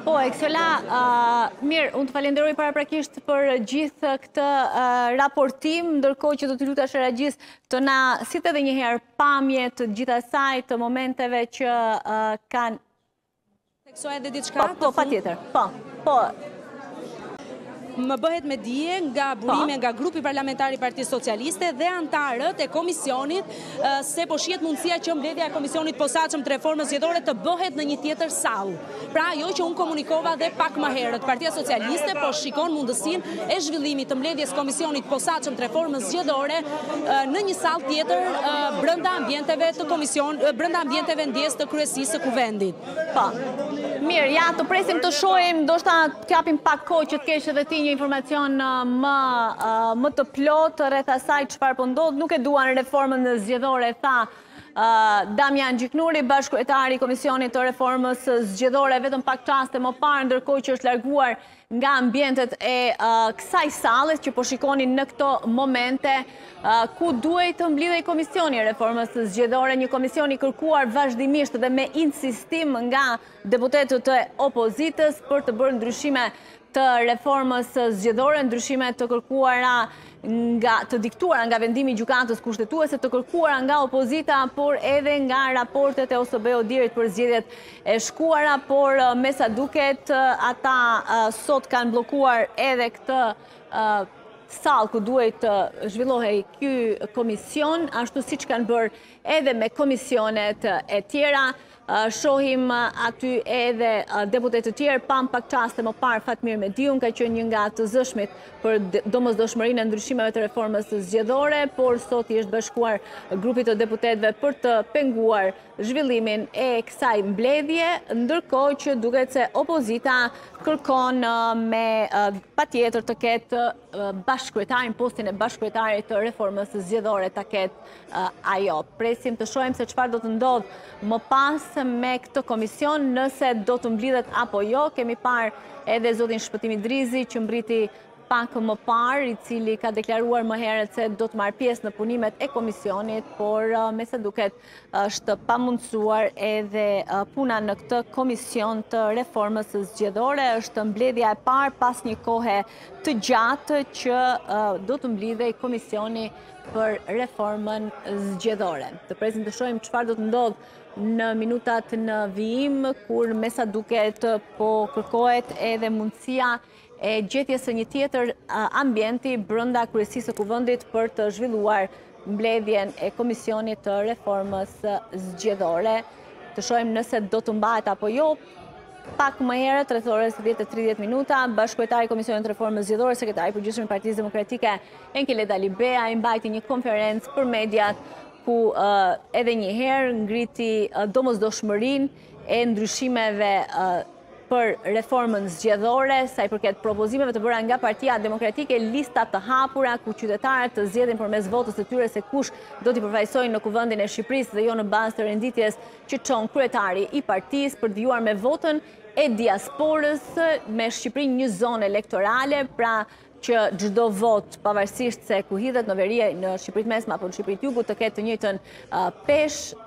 Po, Eksiola, mirë, unë të falenderoj paraprakisht për gjithë këtë raportim, ndërkohë që do të lutash Ragjis të na sitë edhe një herë pamje të gjitha saj të momenteve që kanë... Theksoj edhe diçka? Po, patjetër, po. Më bëhet me dije nga burime nga grupi parlamentari i Partisë Socialiste dhe antarët e komisionit se po shihet mundësia që mbledhja e komisionit posaçëm të reformës zgjedhore të bëhet në një tjetër sallë. Pra ajo që unë komunikova dhe pak më herët, Partia Socialiste po shikon mundësinë e zhvillimit të mbledhjes komisionit posaçëm të reformës zgjedhore në një sallë tjetër brenda ambienteve të brenda ambienteve ndjes të kryesisë së kuvendit. Po. Mirë, ja të presim të shohim, ndoshta të kapim pak kohë që të kesh edhe ti një informacion më të plot rreth asaj çfarë po ndodh. Nuk e duan reformën zgjedhore, tha Damian Gjiknuri, bashkëkryetari i Komisionit të Reformës Zgjedhore, vetëm pak çaste më parë, ndërkohë që është larguar nga ambientet e kësaj salle që po shikonin në këto momente ku duhej të mblidhej Komisioni i Reformës Zgjedhore, një komision i kërkuar vazhdimisht dhe me insistim nga deputetët e opozitës për të bërë ndryshime të reformës zgjedhore, ndryshime të kërkuara të diktuara nga vendimi i gjykatës kushtetuese, të kërkuara nga opozita, por edhe nga raportet e OSBE-Odirit për zgjedhjet e shkuara, por me sa duket ata sot kanë bllokuar edhe këtë sallë ku duhet të zhvillohej ky komision, ashtu siç kanë bërë edhe me komisionet e tjera. Shohim aty edhe deputetë të tjerë, pam pak çaste më parë Fatmir Mediun ka qenë një nga të zëshmit për domosdoshmërinë e ndryshimeve të reformës zgjedhore, por sot i është bashkuar grupit të deputetëve për të penguar zhvillimin e kësaj mbledhje, ndërkohë që duket se opozita kërkon me patjetër të ketë bashkëkryetarin, postin e bashkëkryetarit të reformës zgjedhore ta ketë ajo. Presim të shohim se çfarë do të ndodhë më pas me këtë komision, nëse do të mblidhet apo jo. Kemi parë edhe zotin Shpëtimi Drizi që mbriti pak më parë, i cili ka deklaruar më herët se do të marrë pjesë në punimet e komisionit, por me sa duket është pamundsuar edhe puna në këtë komision të reformës zgjedhore. Është mbledhja e parë pas një kohe të gjatë që do të mblidhej komisioni për reformën zgjedhore. Të presim të shohim çfarë do të ndodhë në minutat në vijim, kur me sa duket po kërkohet edhe mundësia e gjetjes së një tjetër ambienti brenda kryesisë së kuvendit për të zhvilluar mbledhjen e komisionit të reformës zgjedhore. Të shohim nëse do të mbahet apo jo. Pak më herët, rreth orës 10:30, bashkëkryetari i Komisionit të Reformës Zgjedhore, sekretari i përgjithshëm i Partisë Demokratike, Enkele Dalibea, i mbajti një konferencë për mediat ku edhe një herë ngriti domosdoshmërinë e ndryshimeve për reformën zgjedhore, sa i përket propozimeve të bëra nga Partia Demokratike, lista të hapura ku qytetarët të zgjedhin përmes votës së tyre se kush do t'i përfaqësojnë në kuvendin e Shqipërisë dhe jo në bazë të renditjes që çon kryetari i partisë, për të vijuar me votën e diasporës, me Shqipërinë një zonë elektorale, pra që çdo vot, pavarësisht se ku hidhet në veri në Shqipërinë Mesme apo në Shqipërinë Jugut, të ketë të njëjtën peshë